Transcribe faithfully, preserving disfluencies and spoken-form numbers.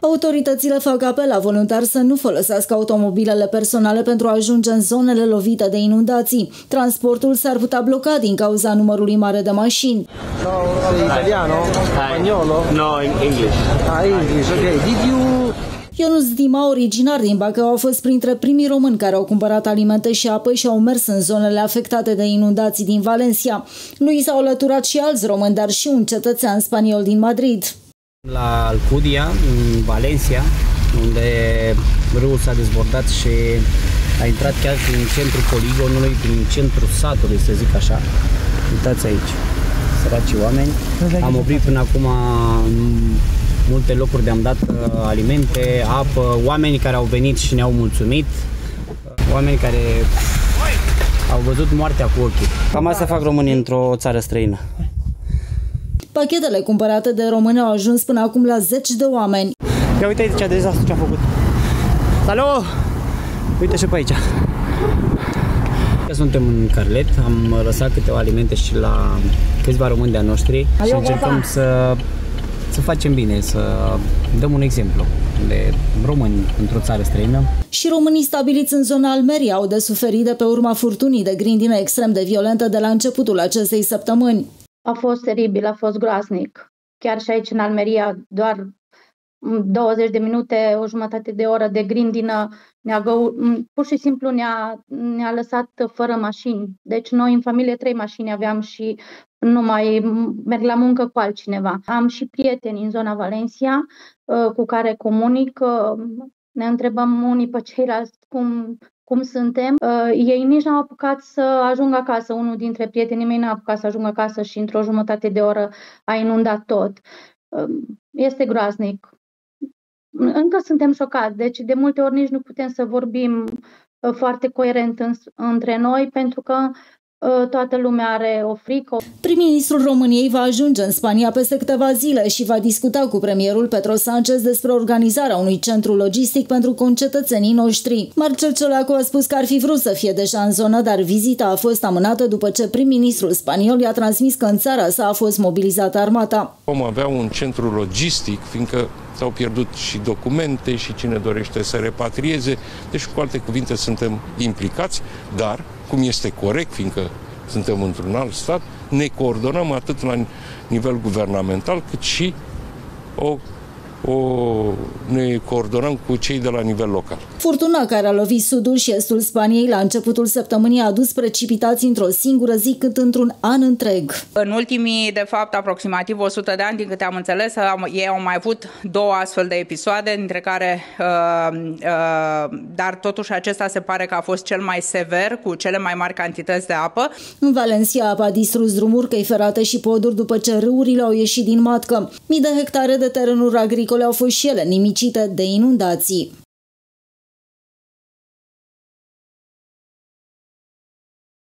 Autoritățile fac apel la voluntari să nu folosească automobilele personale pentru a ajunge în zonele lovite de inundații. Transportul s-ar putea bloca din cauza numărului mare de mașini. Sei italiano? Spagnolo? No, in English. Ah, English, ok. Did you... Ionuț Dima, originar din Bacău, a fost printre primii români care au cumpărat alimente și apă și au mers în zonele afectate de inundații din Valencia. Lui s-au alăturat și alți români, dar și un cetățean spaniol din Madrid. La Alcudia, în Valencia, unde râul s-a dezbordat și a intrat chiar prin centrul poligonului, prin centrul satului, să zic așa. Uitați aici, săracii oameni. Am oprit până acum în multe locuri de am dat alimente, apă, oameni care au venit și ne-au mulțumit, oameni care au văzut moartea cu ochii. Cam asta fac românii într-o țară străină. Pachetele cumpărate de români au ajuns până acum la zeci de oameni. Ia uite aici dezastru ce a făcut. Salut! Uite și pe aici. Suntem în Carlet, am lăsat câteva alimente și la câțiva români de-a noștri și încercăm să, să facem bine, să dăm un exemplu de români într-o țară străină. Și românii stabiliți în zona Almeria au de suferit de pe urma furtunii de grindină extrem de violentă de la începutul acestei săptămâni. A fost teribil, a fost groaznic. Chiar și aici în Almeria, doar douăzeci de minute, o jumătate de oră de grindină, ne-a gău... pur și simplu ne-a, ne-a lăsat fără mașini. Deci noi în familie trei mașini aveam și nu mai merg la muncă cu altcineva. Am și prieteni în zona Valencia cu care comunic. Ne întrebăm unii pe ceilalți cum... cum suntem. Uh, ei nici n-au apucat să ajungă acasă. Unul dintre prietenii mei n-a apucat să ajungă acasă și într-o jumătate de oră a inundat tot. Uh, este groaznic. Încă suntem șocați, deci de multe ori nici nu putem să vorbim uh, foarte coerent în, între noi, pentru că toată lumea are o frică. Prim-ministrul României va ajunge în Spania peste câteva zile și va discuta cu premierul Pedro Sánchez despre organizarea unui centru logistic pentru concetățenii noștri. Marcel Ciolacu a spus că ar fi vrut să fie deja în zonă, dar vizita a fost amânată după ce prim-ministrul spaniol i-a transmis că în țara sa a fost mobilizată armata. Vom avea un centru logistic, fiindcă s-au pierdut și documente și cine dorește să repatrieze. Deci, cu alte cuvinte, suntem implicați, dar, cum este corect, fiindcă suntem într-un alt stat, ne coordonăm atât la nivel guvernamental, cât și o, o, ne coordonăm cu cei de la nivel local. Furtuna care a lovit sudul și estul Spaniei la începutul săptămânii a adus precipitații într-o singură zi cât într-un an întreg. În ultimii, de fapt, aproximativ o sută de ani, din câte am înțeles, ei au mai avut două astfel de episoade, dintre care, uh, uh, dar totuși acesta se pare că a fost cel mai sever, cu cele mai mari cantități de apă. În Valencia, apa a distrus drumuri, căi ferate și poduri după ce râurile au ieșit din matcă. Mii de hectare de terenuri agricole au fost și ele nimicite de inundații.